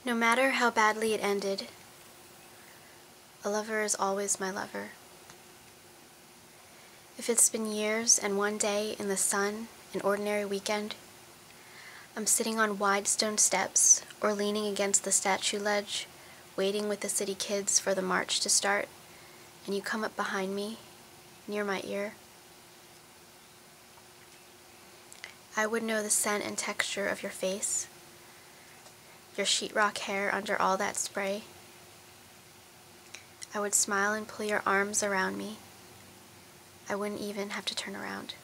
No matter how badly it ended, a lover is always my lover. If it's been years and one day in the sun, an ordinary weekend, I'm sitting on wide stone steps or leaning against the statue ledge, waiting with the city kids for the march to start, and you come up behind me, near my ear, I would know the scent and texture of your face, your sheetrock hair under all that spray. I would smile and pull your arms around me. I wouldn't even have to turn around.